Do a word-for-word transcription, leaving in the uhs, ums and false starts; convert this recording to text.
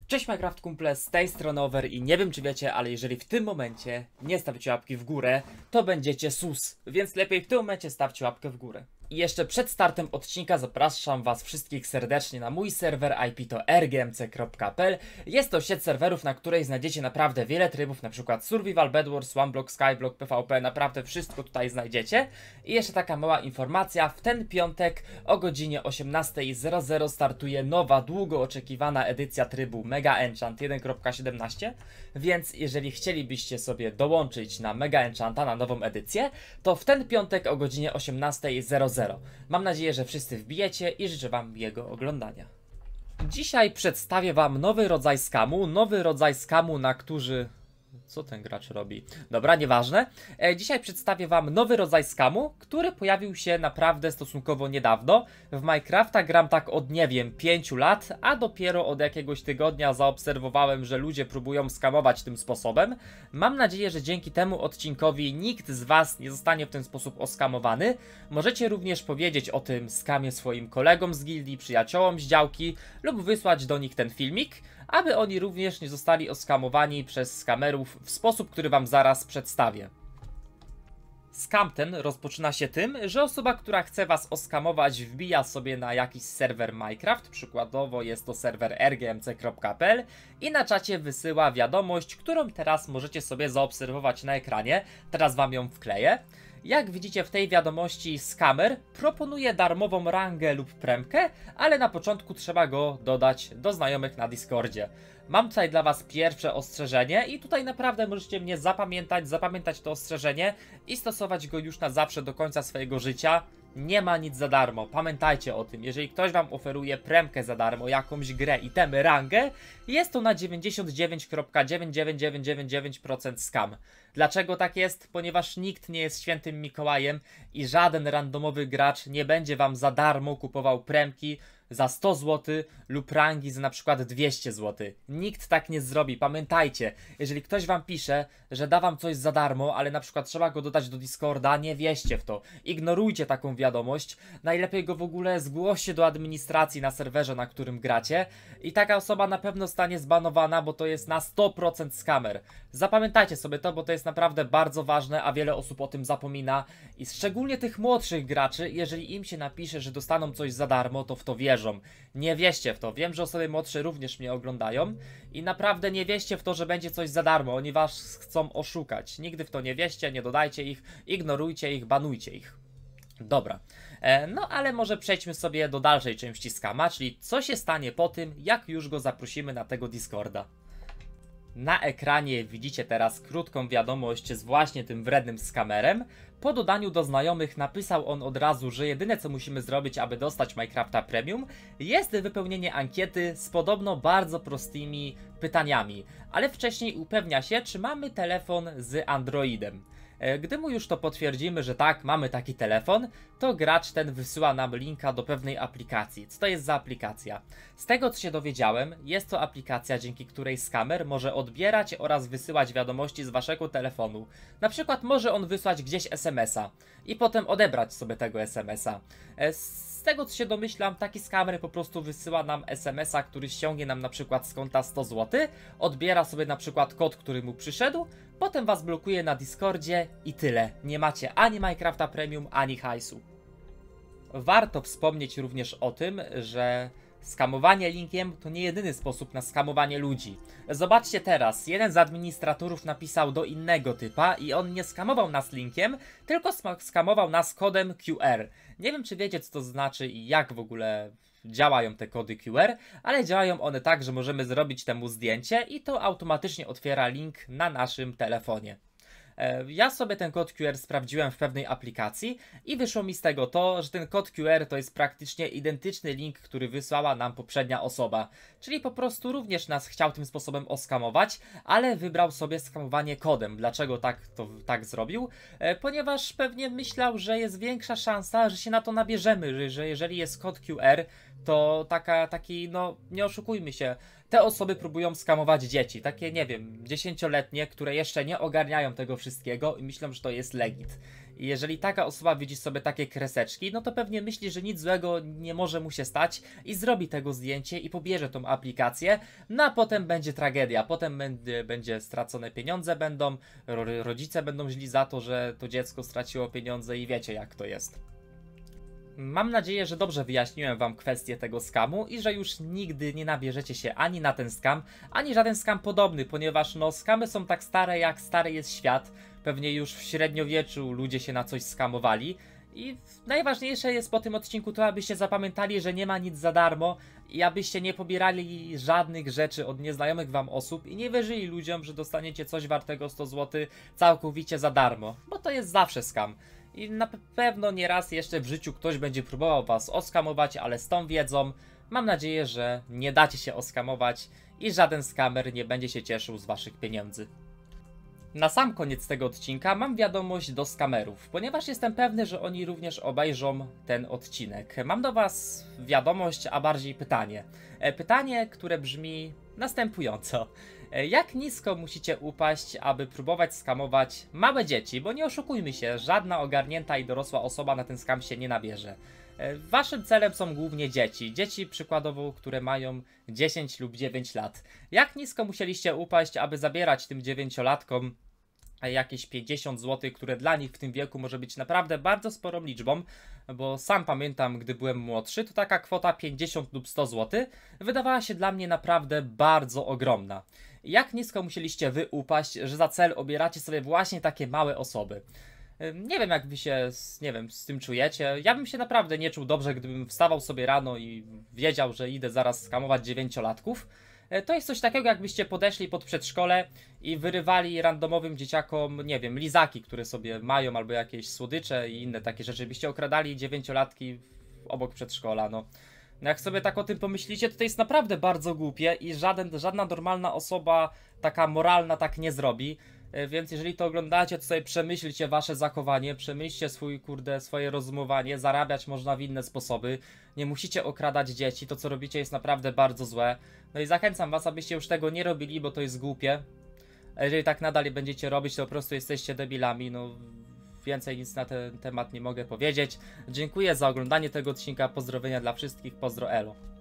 Cześć Minecraft kumple, z tej strony Over i nie wiem czy wiecie, ale jeżeli w tym momencie nie stawicie łapki w górę, to będziecie sus, więc lepiej w tym momencie stawcie łapkę w górę. I jeszcze przed startem odcinka zapraszam was wszystkich serdecznie na mój serwer I P to r g m c kropka p l. Jest to sieć serwerów, na której znajdziecie naprawdę wiele trybów, na przykład Survival, Bedwars, OneBlock, Skyblock, P V P, naprawdę wszystko tutaj znajdziecie. I jeszcze taka mała informacja, w ten piątek o godzinie osiemnasta zero zero startuje nowa, długo oczekiwana edycja trybu Mega Enchant jeden kropka siedemnaście, więc jeżeli chcielibyście sobie dołączyć na Mega Enchanta, na nową edycję, to w ten piątek o godzinie osiemnasta zero zero. Mam nadzieję, że wszyscy wbijecie i życzę wam jego oglądania. Dzisiaj przedstawię wam nowy rodzaj skamu, nowy rodzaj skamu, na który... Co ten gracz robi? Dobra, nieważne. E, dzisiaj przedstawię wam nowy rodzaj skamu, który pojawił się naprawdę stosunkowo niedawno. W Minecrafta gram tak od, nie wiem, pięciu lat, a dopiero od jakiegoś tygodnia zaobserwowałem, że ludzie próbują skamować tym sposobem. Mam nadzieję, że dzięki temu odcinkowi nikt z was nie zostanie w ten sposób oskamowany. Możecie również powiedzieć o tym skamie swoim kolegom z gildii, przyjaciołom z działki lub wysłać do nich ten filmik, aby oni również nie zostali oskamowani przez skamerów w sposób, który wam zaraz przedstawię. Skam ten rozpoczyna się tym, że osoba, która chce was oskamować, wbija sobie na jakiś serwer Minecraft, przykładowo jest to serwer r g m c kropka p l, i na czacie wysyła wiadomość, którą teraz możecie sobie zaobserwować na ekranie. Teraz wam ją wkleję. Jak widzicie, w tej wiadomości skamer proponuje darmową rangę lub premkę, ale na początku trzeba go dodać do znajomych na Discordzie. Mam tutaj dla was pierwsze ostrzeżenie i tutaj naprawdę możecie mnie zapamiętać, zapamiętać to ostrzeżenie i stosować go już na zawsze do końca swojego życia. Nie ma nic za darmo, pamiętajcie o tym. Jeżeli ktoś wam oferuje premkę za darmo, jakąś grę, itemy, rangę, jest to na dziewięćdziesiąt dziewięć przecinek dziewięć dziewięć dziewięć dziewięć dziewięć procent skam. Dlaczego tak jest? Ponieważ nikt nie jest świętym Mikołajem i żaden randomowy gracz nie będzie wam za darmo kupował premki za sto złotych lub rangi za na przykład dwieście złotych. Nikt tak nie zrobi. Pamiętajcie, jeżeli ktoś wam pisze, że da wam coś za darmo, ale na przykład trzeba go dodać do Discorda, nie wierzcie w to. Ignorujcie taką wiadomość. Najlepiej go w ogóle zgłoście do administracji na serwerze, na którym gracie. I taka osoba na pewno zostanie zbanowana, bo to jest na sto procent skamer. Zapamiętajcie sobie to, bo to jest naprawdę bardzo ważne, a wiele osób o tym zapomina. I szczególnie tych młodszych graczy, jeżeli im się napisze, że dostaną coś za darmo, to w to wierzą. Nie wierzcie w to. Wiem, że osoby młodsze również mnie oglądają i naprawdę nie wierzcie w to, że będzie coś za darmo. Oni was chcą oszukać. Nigdy w to nie wierzcie, nie dodajcie ich, ignorujcie ich, banujcie ich. Dobra, e, no ale może przejdźmy sobie do dalszej części skama, czyli co się stanie po tym, jak już go zaprosimy na tego Discorda. Na ekranie widzicie teraz krótką wiadomość z właśnie tym wrednym skamerem. Po dodaniu do znajomych napisał on od razu, że jedyne co musimy zrobić, aby dostać Minecrafta Premium, jest wypełnienie ankiety z podobno bardzo prostymi pytaniami, ale wcześniej upewnia się, czy mamy telefon z Androidem. Gdy mu już to potwierdzimy, że tak, mamy taki telefon, to gracz ten wysyła nam linka do pewnej aplikacji. Co to jest za aplikacja? Z tego co się dowiedziałem, jest to aplikacja, dzięki której skamer może odbierać oraz wysyłać wiadomości z waszego telefonu. Na przykład może on wysłać gdzieś es em es a i potem odebrać sobie tego es em es a. Z tego co się domyślam, taki skamer po prostu wysyła nam es em es a, który ściągnie nam na przykład z konta sto złotych, odbiera sobie na przykład kod, który mu przyszedł, potem was blokuje na Discordzie i tyle. Nie macie ani Minecrafta Premium, ani hajsu. Warto wspomnieć również o tym, że skamowanie linkiem to nie jedyny sposób na skamowanie ludzi. Zobaczcie teraz, jeden z administratorów napisał do innego typa i on nie skamował nas linkiem, tylko skamował nas kodem Q R. Nie wiem czy wiecie co to znaczy i jak w ogóle działają te kody Q R, ale działają one tak, że możemy zrobić temu zdjęcie i to automatycznie otwiera link na naszym telefonie. Ja sobie ten kod Q R sprawdziłem w pewnej aplikacji i wyszło mi z tego to, że ten kod Q R to jest praktycznie identyczny link, który wysłała nam poprzednia osoba. Czyli po prostu również nas chciał tym sposobem oskamować, ale wybrał sobie skamowanie kodem. Dlaczego tak to tak zrobił? E, ponieważ pewnie myślał, że jest większa szansa, że się na to nabierzemy, że, że jeżeli jest kod Q R, to taka, taki, no nie oszukujmy się, te osoby próbują skamować dzieci, takie nie wiem, dziesięcioletnie, które jeszcze nie ogarniają tego wszystkiego i myślą, że to jest legit. I jeżeli taka osoba widzi sobie takie kreseczki, no to pewnie myśli, że nic złego nie może mu się stać i zrobi tego zdjęcie i pobierze tą aplikację, no a potem będzie tragedia, potem będzie, będzie stracone pieniądze będą, ro, rodzice będą źli za to, że to dziecko straciło pieniądze i wiecie jak to jest. Mam nadzieję, że dobrze wyjaśniłem wam kwestię tego skamu i że już nigdy nie nabierzecie się ani na ten skam, ani żaden skam podobny, ponieważ no skamy są tak stare jak stary jest świat. Pewnie już w średniowieczu ludzie się na coś skamowali i najważniejsze jest po tym odcinku to, abyście zapamiętali, że nie ma nic za darmo i abyście nie pobierali żadnych rzeczy od nieznajomych wam osób i nie wierzyli ludziom, że dostaniecie coś wartego sto złotych całkowicie za darmo, bo to jest zawsze skam. I na pewno nieraz jeszcze w życiu ktoś będzie próbował was oskamować, ale z tą wiedzą mam nadzieję, że nie dacie się oskamować i żaden skamer nie będzie się cieszył z waszych pieniędzy. Na sam koniec tego odcinka mam wiadomość do skamerów, ponieważ jestem pewny, że oni również obejrzą ten odcinek. Mam do was wiadomość, a bardziej pytanie. Pytanie, które brzmi następująco. Jak nisko musicie upaść, aby próbować skamować małe dzieci? Bo nie oszukujmy się, żadna ogarnięta i dorosła osoba na ten skam się nie nabierze. Waszym celem są głównie dzieci. Dzieci przykładowo, które mają dziesięć lub dziewięć lat. Jak nisko musieliście upaść, aby zabierać tym dziewięciolatkom jakieś pięćdziesiąt złotych, które dla nich w tym wieku może być naprawdę bardzo sporą liczbą, bo sam pamiętam, gdy byłem młodszy, to taka kwota pięćdziesiąt lub sto złotych wydawała się dla mnie naprawdę bardzo ogromna. Jak nisko musieliście wy upaść, że za cel obieracie sobie właśnie takie małe osoby? Nie wiem, jak wy się z, nie wiem, z tym czujecie. Ja bym się naprawdę nie czuł dobrze, gdybym wstawał sobie rano i wiedział, że idę zaraz skamować dziewięciolatków. To jest coś takiego, jakbyście podeszli pod przedszkole i wyrywali randomowym dzieciakom, nie wiem, lizaki, które sobie mają, albo jakieś słodycze i inne takie rzeczy. Byście okradali dziewięciolatki obok przedszkola, no. No jak sobie tak o tym pomyślicie, to to jest naprawdę bardzo głupie i żaden, żadna normalna osoba taka moralna tak nie zrobi. Więc jeżeli to oglądacie, to sobie przemyślcie wasze zachowanie, przemyślcie swój, kurde, swoje rozumowanie, zarabiać można w inne sposoby, nie musicie okradać dzieci, to co robicie jest naprawdę bardzo złe. No i zachęcam was, abyście już tego nie robili, bo to jest głupie. A jeżeli tak nadal będziecie robić, to po prostu jesteście debilami, no więcej nic na ten temat nie mogę powiedzieć. Dziękuję za oglądanie tego odcinka, pozdrowienia dla wszystkich, pozdro elo.